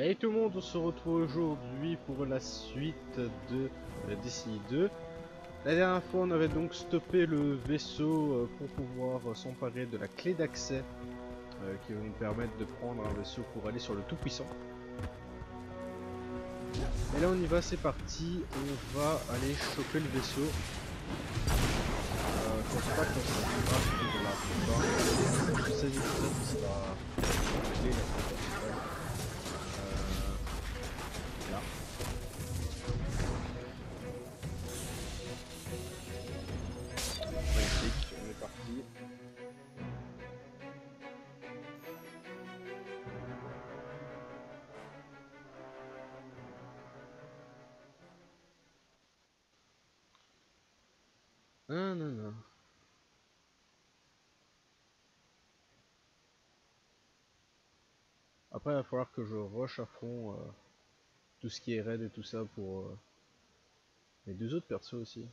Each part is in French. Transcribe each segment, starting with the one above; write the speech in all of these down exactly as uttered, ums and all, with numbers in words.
Hey tout le monde, on se retrouve aujourd'hui pour la suite de euh, Destiny deux. La dernière fois on avait donc stoppé le vaisseau euh, pour pouvoir euh, s'emparer de la clé d'accès euh, qui va nous permettre de prendre un vaisseau pour aller sur le Tout-Puissant. Et là on y va, c'est parti, on va aller choper le vaisseau. Euh, je pense pas que ça sera pour la plupart. Il s'agit peut-être que ça va clé la clé principale. Là. Magnifique, on est parti. Ah non non. Après il va falloir que je rush à fond euh, tout ce qui est raid et tout ça pour euh, les deux autres persos aussi.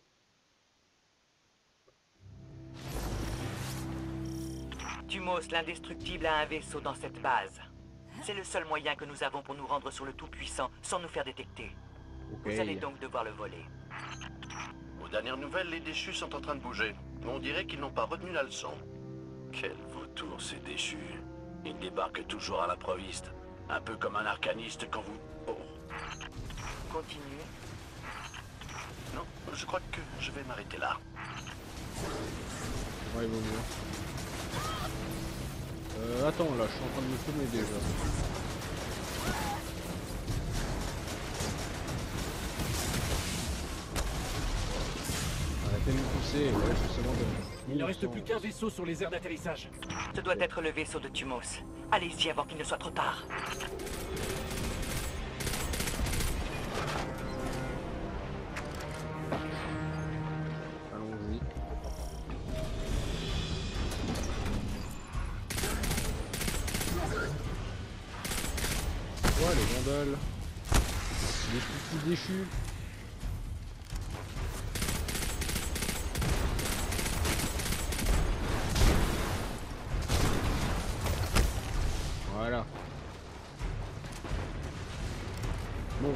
Tumos, l'indestructible, a un vaisseau dans cette base. C'est le seul moyen que nous avons pour nous rendre sur le Tout-Puissant sans nous faire détecter. Okay. Vous allez donc devoir le voler. Aux dernières nouvelles, les déchus sont en train de bouger. Mais on dirait qu'ils n'ont pas retenu la leçon. Quel vautour ces déchus. Ils débarquent toujours à l'improviste. Un peu comme un arcaniste quand vous... Oh. Continuez. Non, je crois que je vais m'arrêter là. Ouais, il vaut mieux. Euh, attends, là, je suis en train de me filmer déjà. Arrêtez de me pousser, ouais, justement de... Il ne reste plus qu'un vaisseau sur les aires d'atterrissage. Ce doit être le vaisseau de Tumos. Allez-y avant qu'il ne soit trop tard. Allons-y. Ouais, les gondoles. Les petits déchus. Voilà. Bon.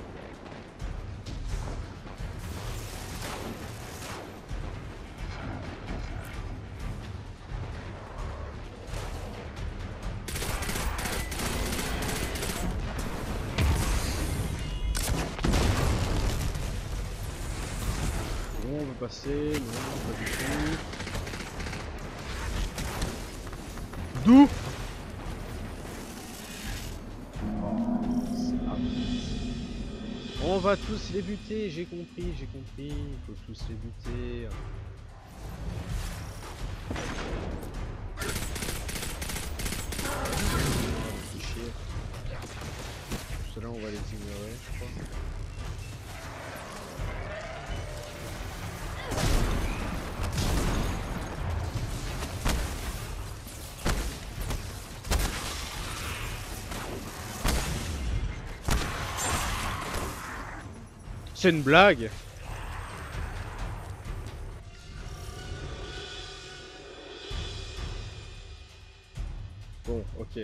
Bon, on veut passer, non, pas du tout. D'où? On va tous les buter, j'ai compris, j'ai compris, il faut tous les buter. C'est chier. Ceux-là on va les ignorer, je crois. C'est une blague. Bon, ok.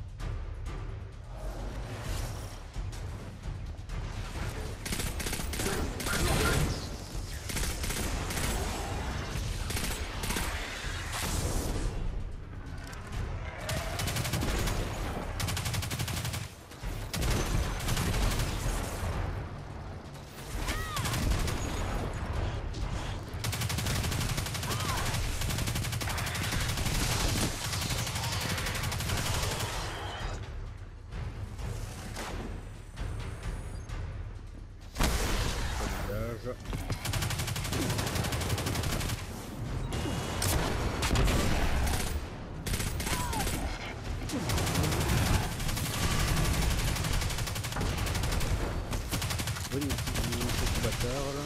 Oui, petit bâtard là.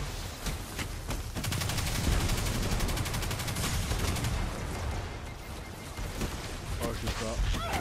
Oh, je sais pas.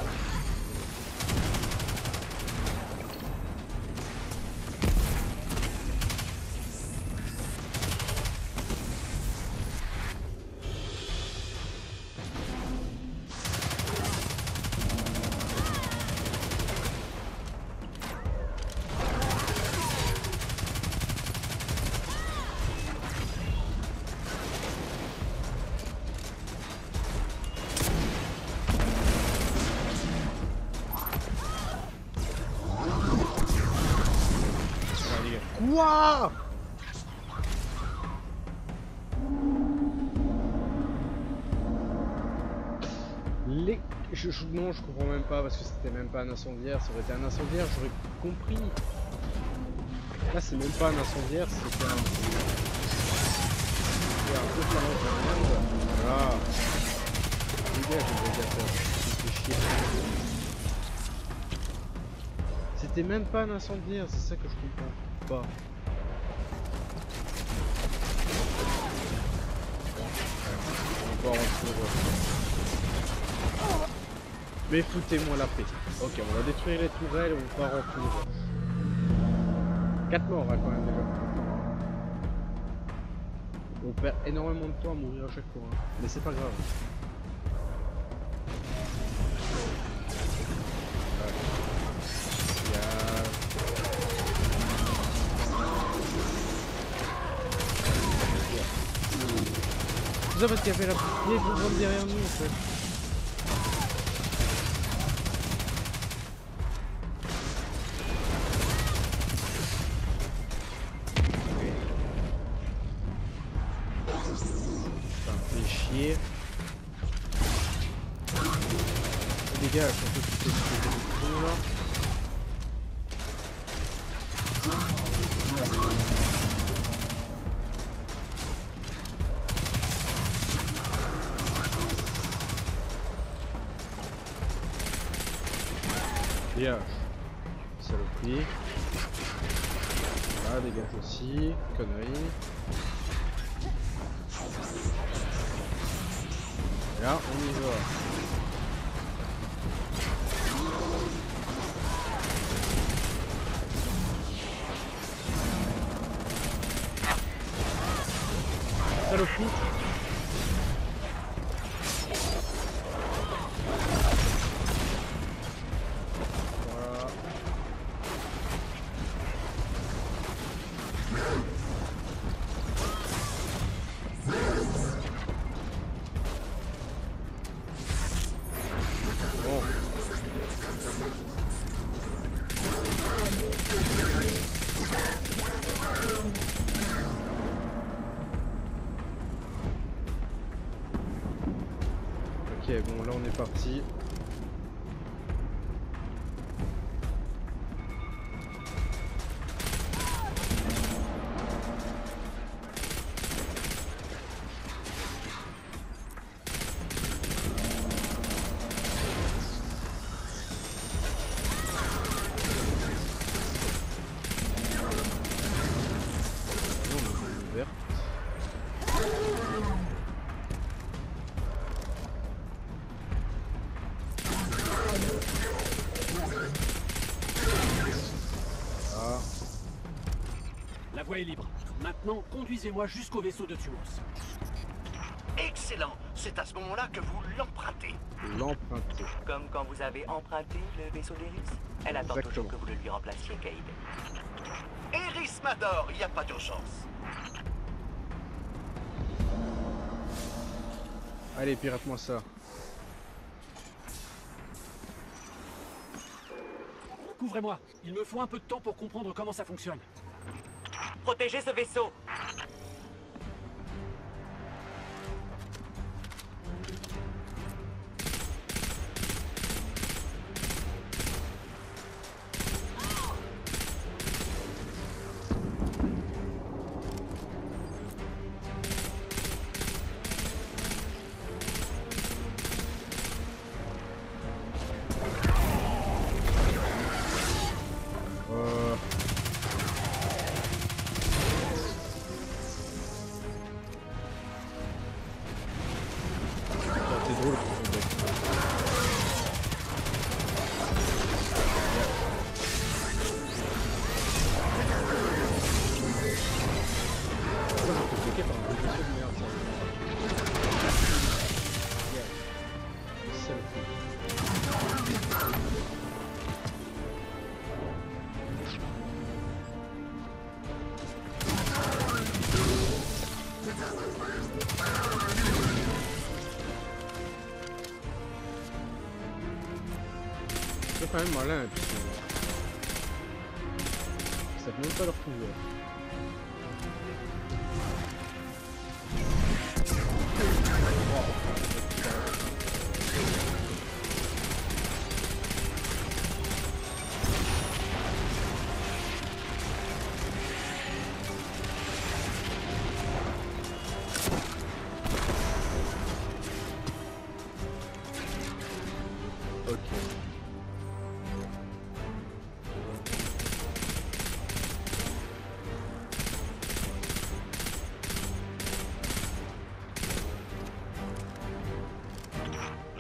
Wouah! Les... Je, je, non, je comprends même pas parce que c'était même pas un incendiaire. Ça aurait été un incendiaire, j'aurais compris. Là, c'est même pas un incendiaire, c'était un... C'est un peu de merde. Voilà. Dégage, le radiateur. C'est chier. C'était même pas un incendiaire, c'est ça que je comprends pas. On va en tour. Mais foutez-moi la paix. Ok, on va détruire les tourelles et on part en tour. quatre morts hein, quand même déjà. On perd énormément de temps à mourir à chaque fois. Hein. Mais c'est pas grave. C'est ça parce qu'il y avait la petite vieille bombe derrière nous en fait. Ça me fait chier. Les gars, je suis un peu plus de là. Dégage. Saloperie. Là, dégage aussi. Connerie. Et là, on y va. Saloperie. Ok, bon là on est parti. La voie est libre. Maintenant, conduisez-moi jusqu'au vaisseau de Tumos. Excellent. C'est à ce moment-là que vous l'empruntez. L'emprunter. Comme quand vous avez emprunté le vaisseau d'Eris. Elle attend Exactement. toujours que vous le lui remplaciez, Cayde. Eris m'adore, il n'y a pas d'urgence. Allez, pirate-moi ça. Couvrez-moi. Il me faut un peu de temps pour comprendre comment ça fonctionne. Protégez ce vaisseau. Euh... C'est drôle. C'est quand même malin, puisque ça fait même pas leur pouvoir.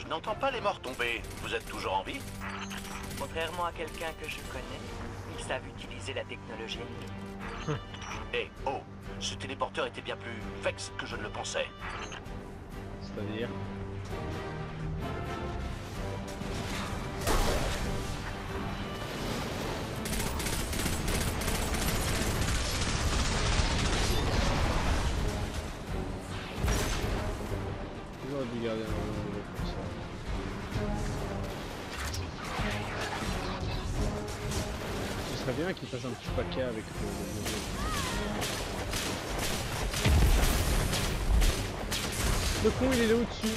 Je n'entends pas les morts tomber. Vous êtes toujours en vie? Contrairement à quelqu'un que je connais, ils savent utiliser la technologie. Eh, oh, ce téléporteur était bien plus vexe que je ne le pensais. C'est-à-dire... J'aurais dû garder un moment comme ça. Ce serait bien qu'il fasse un petit paquet avec le... le... Le con il est là au-dessus.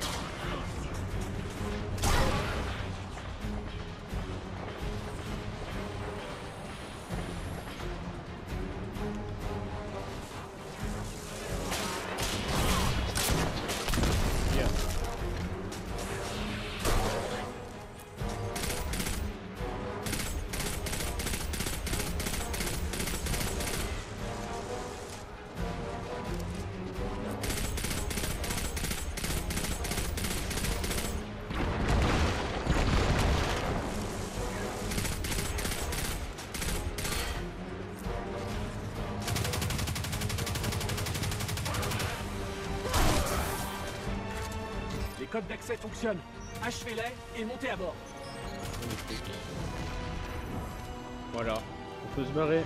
Les codes d'accès fonctionnent. Achevez-les et montez à bord. Magnifique. Voilà, on peut se barrer.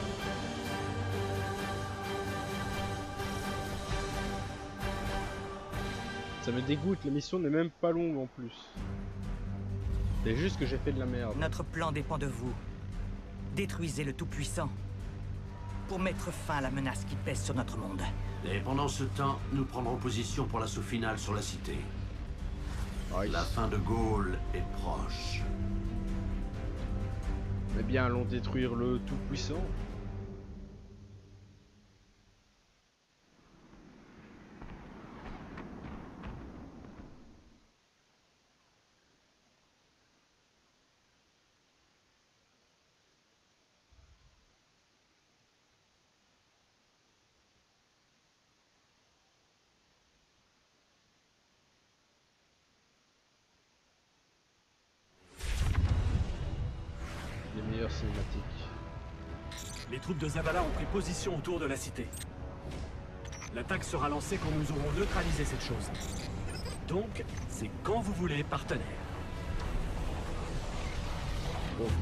Ça me dégoûte, la mission n'est même pas longue en plus. C'est juste que j'ai fait de la merde. Notre plan dépend de vous. Détruisez le Tout-Puissant pour mettre fin à la menace qui pèse sur notre monde. Et pendant ce temps, nous prendrons position pour l'assaut final sur la cité. Aïe. La fin de Gaulle est proche. Eh bien, allons détruire le Tout-Puissant. Les meilleures cinématiques. Les troupes de Zavala ont pris position autour de la cité. L'attaque sera lancée quand nous aurons neutralisé cette chose. Donc, c'est quand vous voulez, partenaire. Ok.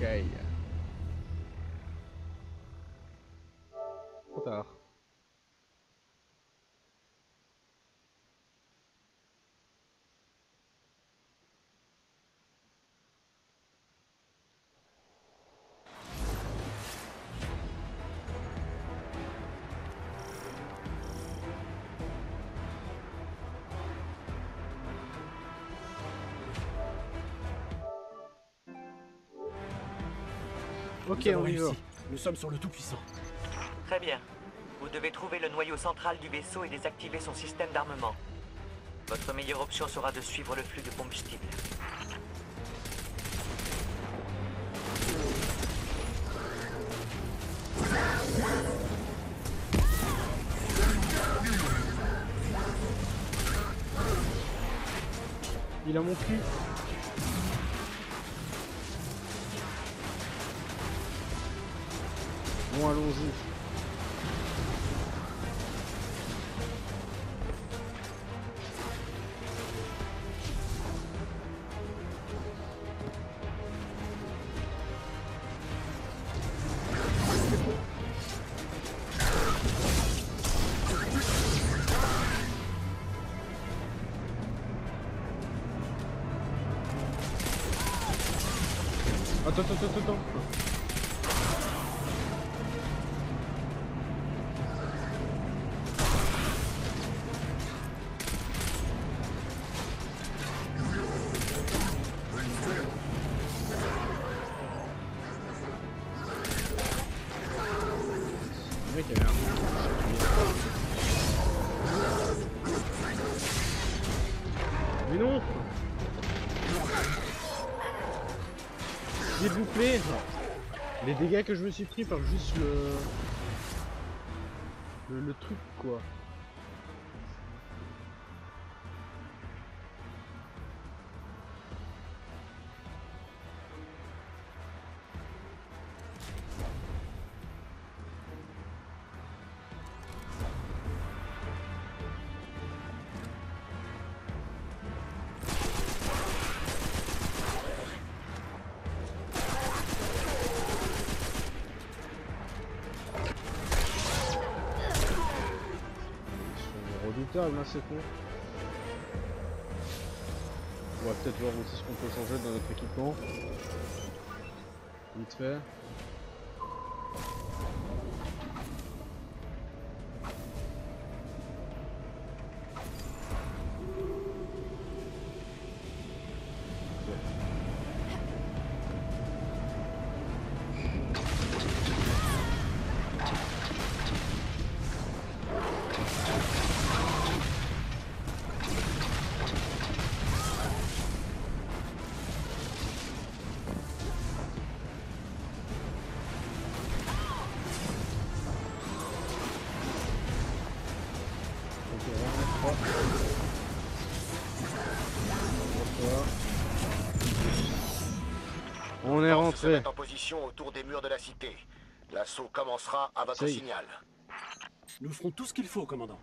Trop tard. Ok, Nous avons on y va. réussi. Nous sommes sur le Tout-Puissant. Très bien. Vous devez trouver le noyau central du vaisseau et désactiver son système d'armement. Votre meilleure option sera de suivre le flux de combustible. Il a mon cul. Bon, allons-y. Attends, attends, attends, attends. Le mec avait un... Mais non! S'il vous plaît! Les dégâts que je me suis pris par juste le... Le, le truc, quoi. profitable, hein, c'est con. On va peut-être voir aussi ce qu'on peut changer dans notre équipement. Vite fait. On est rentré. En position autour des murs de la cité. L'assaut commencera à votre Ça y est. signal. Nous ferons tout ce qu'il faut, commandant.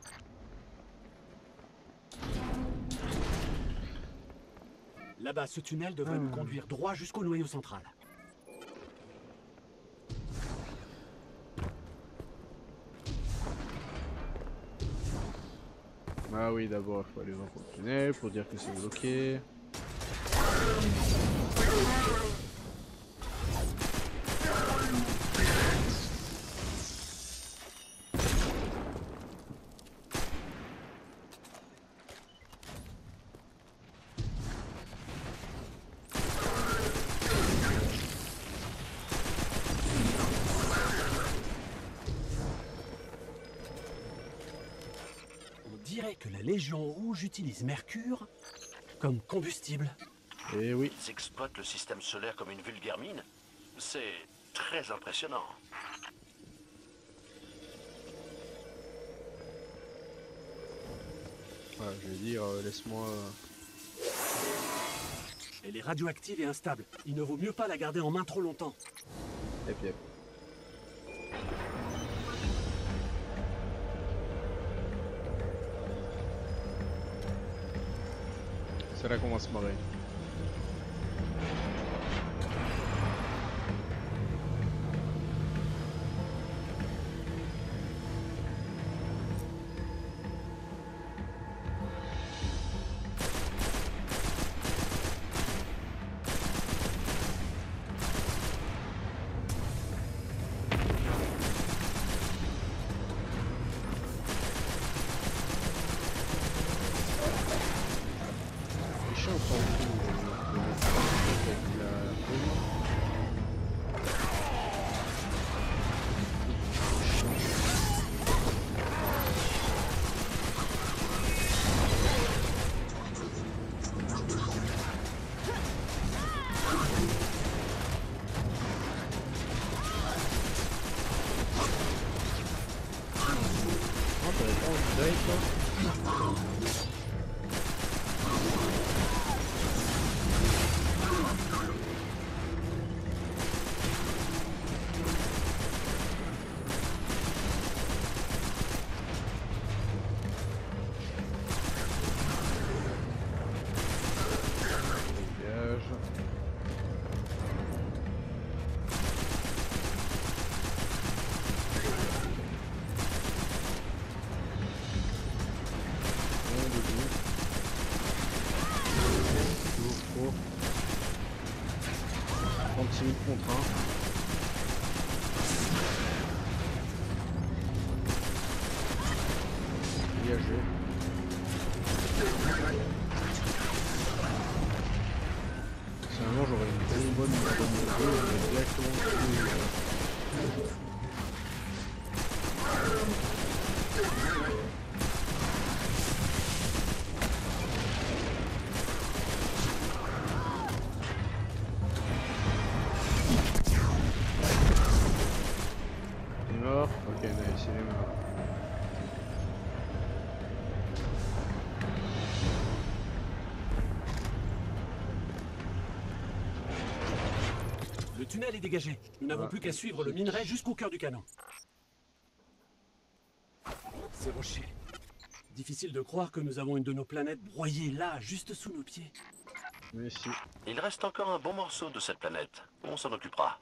Là-bas, ce tunnel devrait nous conduire droit jusqu'au noyau central. Ah oui, d'abord il faut aller voir le tunnel pour dire que c'est bloqué. On dirait que la Légion Rouge utilise Mercure comme combustible. Et oui. Ils exploitent le système solaire comme une vulgaire mine. C'est très impressionnant. Voilà, je vais dire, euh, laisse-moi... euh, Elle est radioactive et instable. Il ne vaut mieux pas la garder en main trop longtemps. Yep, yep. C'est là qu'on va se marrer. C'est chiant, ça, en fait, de mettre avec la brume. Oh, t'avais pas envie d'aller, toi? Dégage. Bon, debout. Toujours trop. trente-six mille contre un. Dégagé. Personnellement, j'aurais une bonne bonne bonne moto, je vais directement tuer, euh, Il est mort? Ok, nice, il est mort. Le tunnel est dégagé. Nous n'avons Ah. plus qu'à suivre le minerai jusqu'au cœur du canon. Ces rochers. Difficile de croire que nous avons une de nos planètes broyée là, juste sous nos pieds. Mais si. Il reste encore un bon morceau de cette planète. On s'en occupera.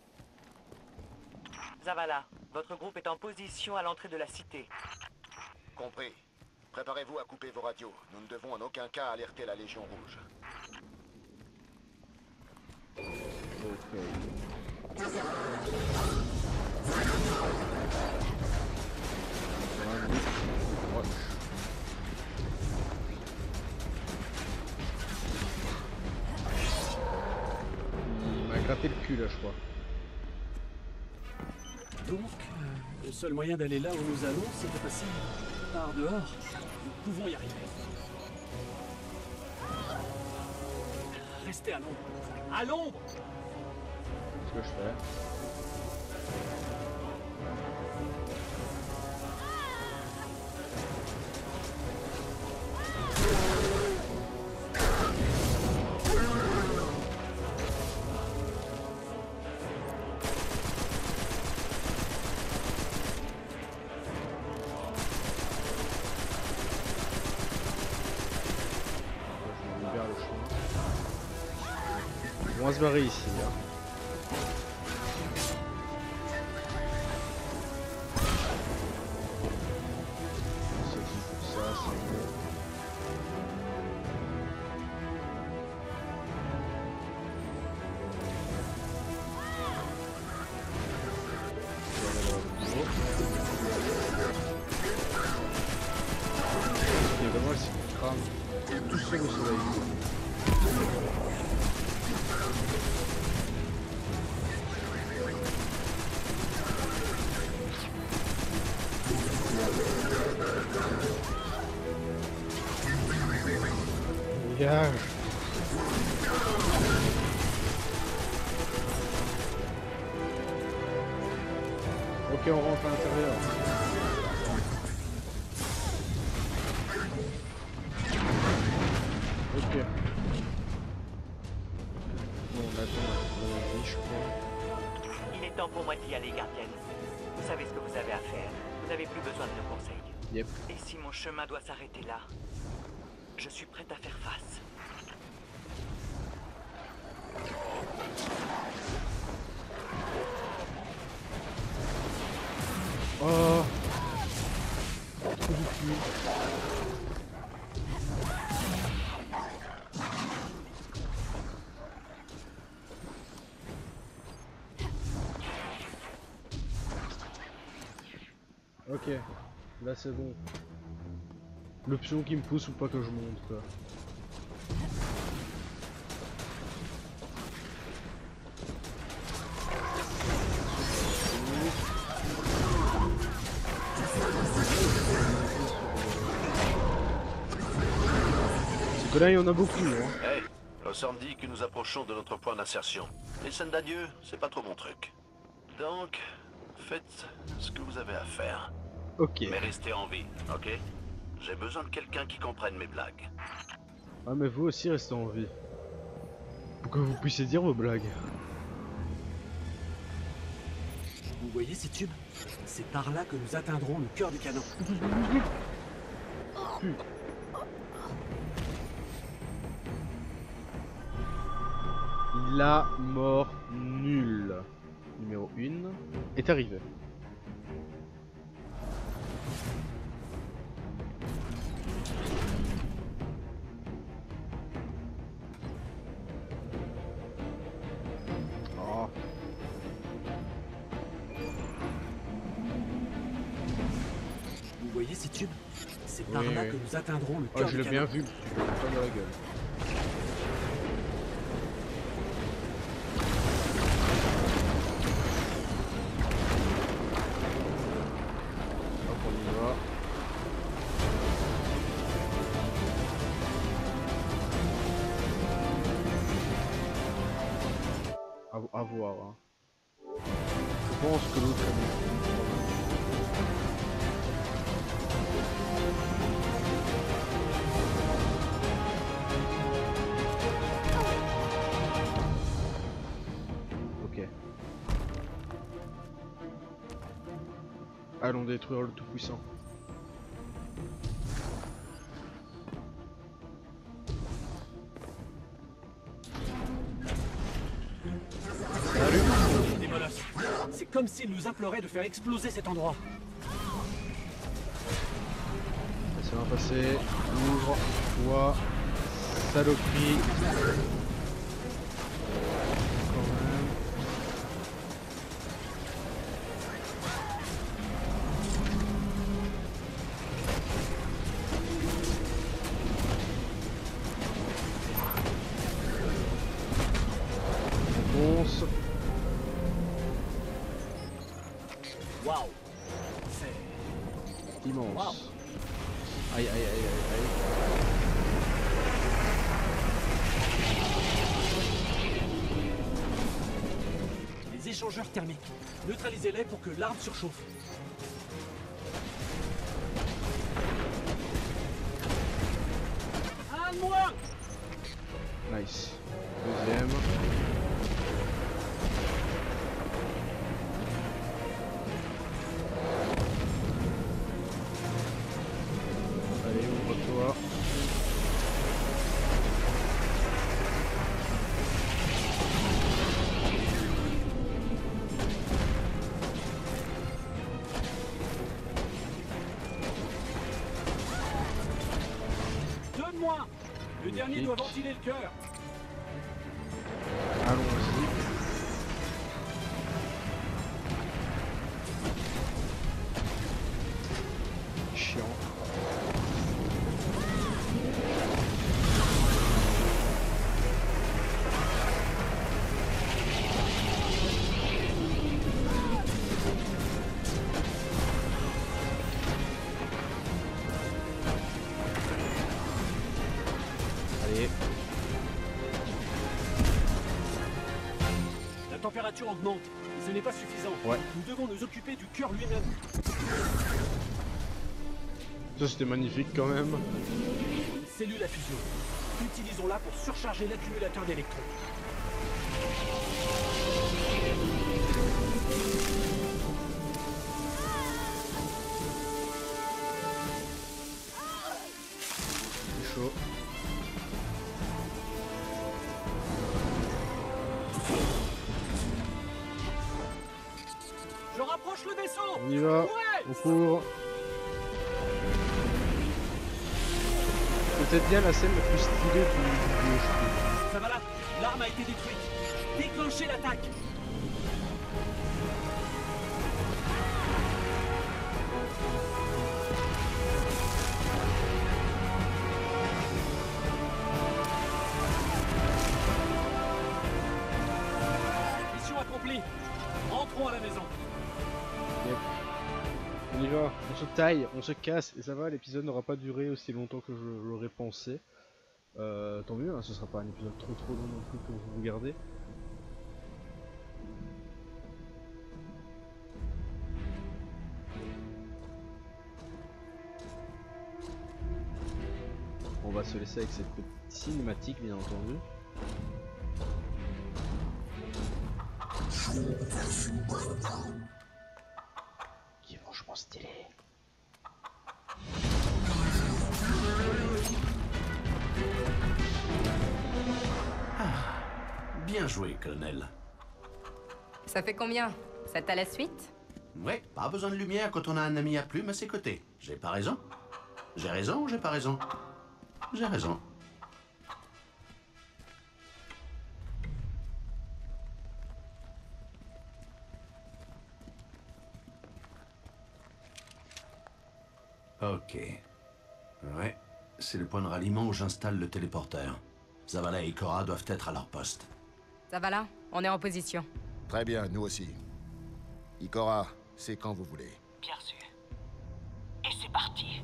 Zavala, votre groupe est en position à l'entrée de la cité. Compris. Préparez-vous à couper vos radios. Nous ne devons en aucun cas alerter la Légion Rouge. Ok. Il m'a gratté le cul là, je crois. Donc, euh, le seul moyen d'aller là où nous allons, c'est de passer par dehors. Nous pouvons y arriver. Restez à l'ombre. À l'ombre! C'est ce que je fais. On va se barrer ici. Hein. Ça, ça, c'est bon. Ce qui est dommage, c'est qu'il crame tout seul au soleil. Dégage. Ok, on rentre à l'intérieur. Ok. Bon, on attend la vie, je crois. Il est temps pour moi d'y aller, gardienne. Vous savez ce que vous avez à faire. Vous n'avez plus besoin de nos conseils. Yep. Et si mon chemin doit s'arrêter là, je suis prête à faire face. Oh, trop du cul. Ok, là c'est bon. L'option qui me pousse ou pas que je monte quoi. Parce que là il y en a beaucoup hein. Hey, Lawson dit que nous approchons de notre point d'insertion. Les scènes d'adieu, c'est pas trop mon truc. Donc, faites ce que vous avez à faire. Ok. Mais restez en vie, ok? J'ai besoin de quelqu'un qui comprenne mes blagues. Ah mais vous aussi restez en vie. Pour que vous puissiez dire vos blagues. Vous voyez ces tubes? C'est par là que nous atteindrons le cœur du canon. La mort nulle. Numéro un est arrivé. Oh. Vous voyez ces tubes? C'est par Oui, là oui. que nous atteindrons le Oh, cœur je du l'ai canon. bien vu, tu peux pas dans la gueule. Hop, on y va. À, à voir. Hein. Je pense que l'autre est mieux. Ok. Allons détruire le Tout-Puissant. Des molosses. C'est comme s'ils nous imploraient de faire exploser cet endroit. va passer. Ouvre, toi, saloperie. Quand même. On fonce. Waouh. C'est... Immense. Wow. Aïe aïe aïe aïe aïe. Les échangeurs thermiques. Neutralisez-les pour que l'arme surchauffe. Un de moins. Nice. Deuxième. Allez, ouvre-toi. Deux de moins. Le dernier doit ventiler le cœur. Allons-y. Chiant. Allez. La température augmente. Et ce n'est pas suffisant. Ouais. Nous devons nous occuper du cœur lui-même. Ça c'était magnifique quand même. Une cellule à fusion. Utilisons-la pour surcharger l'accumulateur d'électrons. C'est chaud. Je rapproche le vaisseau. On y va. Ouais. On court. C'est peut-être bien la scène la plus stylée du vidéo, je trouve. Ça va là. L'arme a été détruite. Déclenchez l'attaque. Mission accomplie. Rentrons à la maison. Yep. On y va, on se taille, on se casse, et ça va, l'épisode n'aura pas duré aussi longtemps que je l'aurais pensé. Euh, tant mieux, hein, ce sera pas un épisode trop trop long non plus pour vous regarder. On va se laisser avec cette petite cinématique, bien entendu. Qui est franchement stylé. Bien joué, colonel. Ça fait combien? C'est à la suite? Ouais, pas besoin de lumière quand on a un ami à plume à ses côtés. J'ai pas raison? J'ai raison ou j'ai pas raison? J'ai raison. Ok. Ouais, c'est le point de ralliement où j'installe le téléporteur. Zavala et Ikora doivent être à leur poste. Ça va là? On est en position. Très bien, nous aussi. Ikora, c'est quand vous voulez. Bien sûr. Et c'est parti.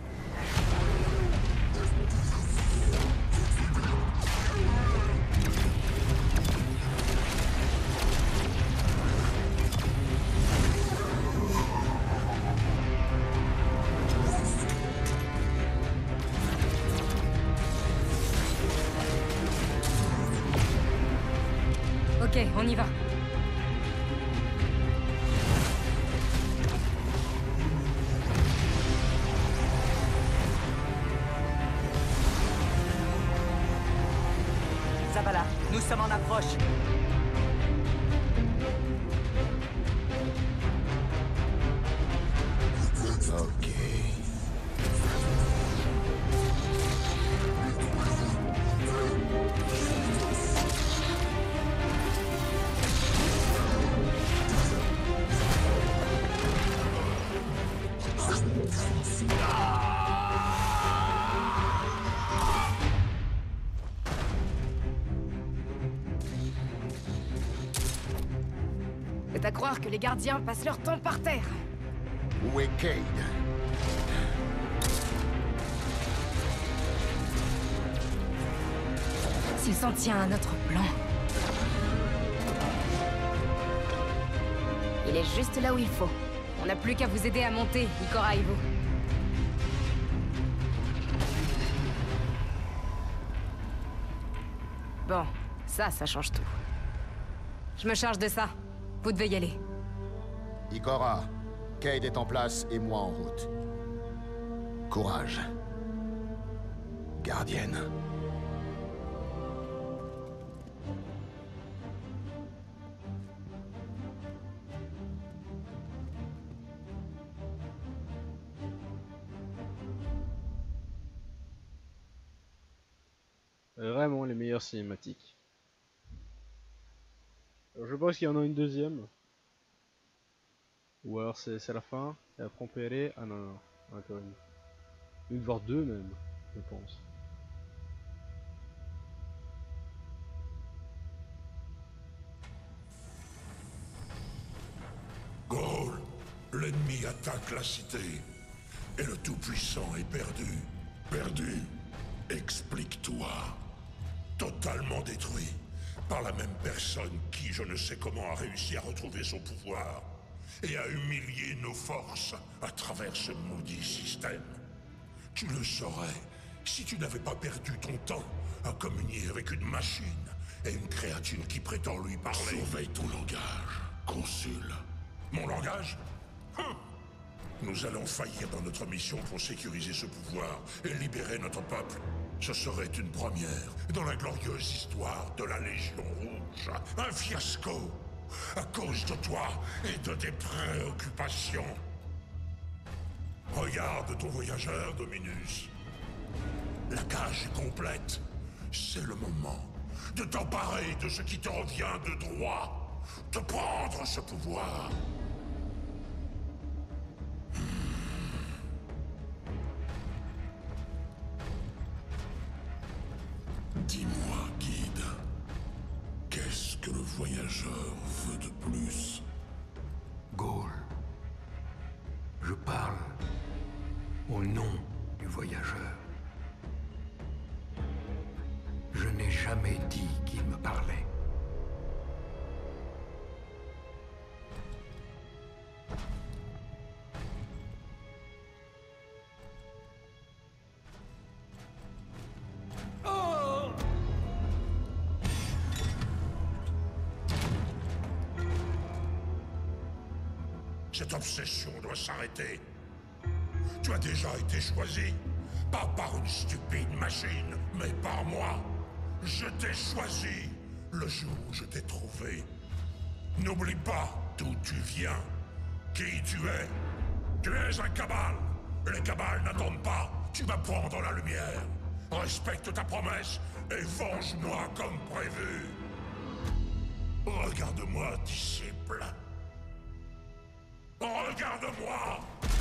Ok, on y va. Zavala, nous sommes en approche. Ok. C'est à croire que les gardiens passent leur temps par terre. Où est Cayde? S'il s'en tient à notre plan. Il est juste là où il faut. On n'a plus qu'à vous aider à monter, Ikora et vous. Bon, ça, ça change tout. Je me charge de ça. Vous devez y aller. Ikora, Cayde est en place et moi en route. Courage. Gardienne. Vraiment les meilleures cinématiques. Alors, je pense qu'il y en a une deuxième. Ou alors c'est la fin, et après on peut y aller. Ah non, non, encore une. Une voire deux même, je pense. Ghaul, l'ennemi attaque la cité. Et le Tout-Puissant est perdu. Perdu. Explique-toi. Totalement détruit. Par la même personne qui, je ne sais comment, a réussi à retrouver son pouvoir. Et a humilié nos forces à travers ce maudit système. Tu le saurais si tu n'avais pas perdu ton temps à communier avec une machine et une créature qui prétend lui parler. Surveille ton langage, consul. Mon langage? Hum. Nous allons faillir dans notre mission pour sécuriser ce pouvoir et libérer notre peuple. Ce serait une première dans la glorieuse histoire de la Légion Rouge. Un fiasco à cause de toi et de tes préoccupations. Regarde ton voyageur, Dominus. La cage est complète. C'est le moment de t'emparer de ce qui te revient de droit. De prendre ce pouvoir. Dis-moi, guide, qu'est-ce que le voyageur veut de plus? Ghaul, je parle au nom du voyageur. Je n'ai jamais dit qu'il me parlait. Cette obsession doit s'arrêter. Tu as déjà été choisi, pas par une stupide machine, mais par moi. Je t'ai choisi le jour où je t'ai trouvé. N'oublie pas d'où tu viens, qui tu es. Tu es un Cabal. Les Cabals n'attendent pas. Tu vas prendre la lumière. Respecte ta promesse et venge-moi comme prévu. Regarde-moi, disciple. Regarde-moi!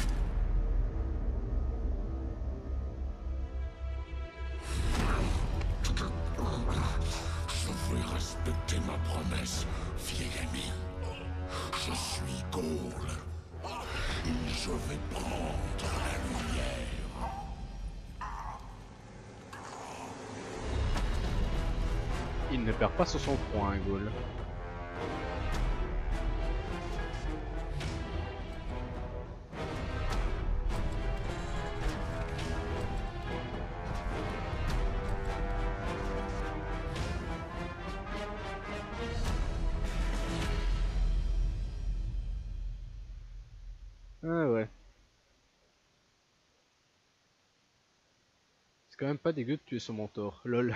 Je vais respecter ma promesse, vieil ami. Je suis Ghaul. Et je vais prendre la lumière. Il ne perd pas sur son front, hein, Ghaul. Ah ouais. C'est quand même pas dégueu de tuer son mentor, lol.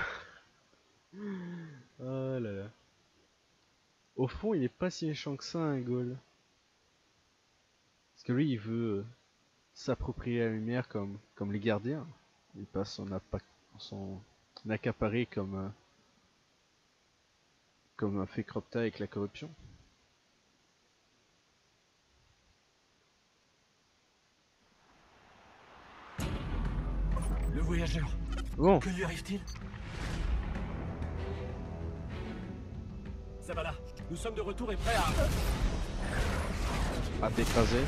Oh là là. Au fond, il est pas si méchant que ça, un Ghaul. Parce que lui, il veut euh, s'approprier la lumière comme, comme les gardiens. Il passe son, son accaparé comme, euh, comme a fait Cropta avec la corruption. Le voyageur. Bon. Que lui arrive-t-il? Zavala, nous sommes de retour et prêts à... à t'écraser.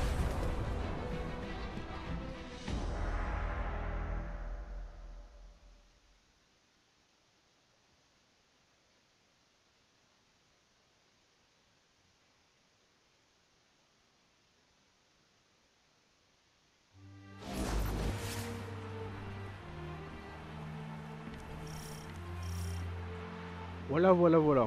Voilà, voilà, voilà.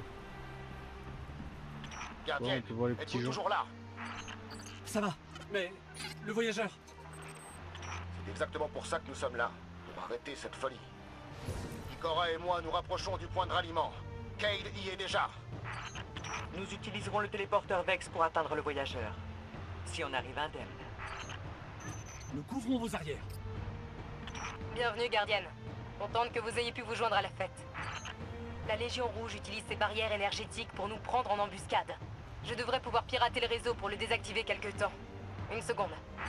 Gardienne, Bon, on peut voir les petits êtes-vous gens. toujours là? Ça va, mais le voyageur. C'est exactement pour ça que nous sommes là. Pour arrêter cette folie. Ikora et moi nous rapprochons du point de ralliement. Cayde y est déjà. Nous utiliserons le téléporteur Vex pour atteindre le voyageur. Si on arrive indemne. Nous couvrons vos arrières. Bienvenue, gardienne. Contente que vous ayez pu vous joindre à la fête. La Légion Rouge utilise ses barrières énergétiques pour nous prendre en embuscade. Je devrais pouvoir pirater le réseau pour le désactiver quelque temps. Une seconde.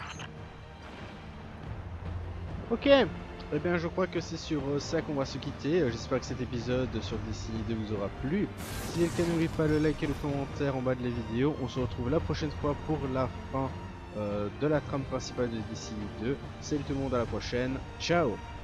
Ok, eh bien je crois que c'est sur ça qu'on va se quitter. J'espère que cet épisode sur D C I deux vous aura plu. Si c'est le cas, n'oubliez pas le like et le commentaire en bas de la vidéo. On se retrouve la prochaine fois pour la fin euh, de la trame principale de D C I deux. Salut tout le monde, à la prochaine. Ciao.